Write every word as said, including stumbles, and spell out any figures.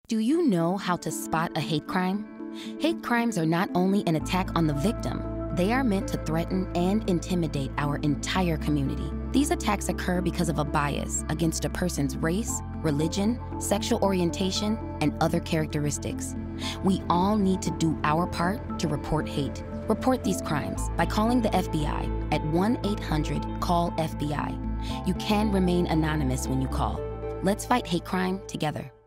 Do you know how to spot a hate crime? Hate crimes are not only an attack on the victim, they are meant to threaten and intimidate our entire community. These attacks occur because of a bias against a person's race, religion, sexual orientation, and other characteristics. We all need to do our part to report hate. Report these crimes by calling the F B I at one eight hundred call F B I. You can remain anonymous when you call. Let's fight hate crime together.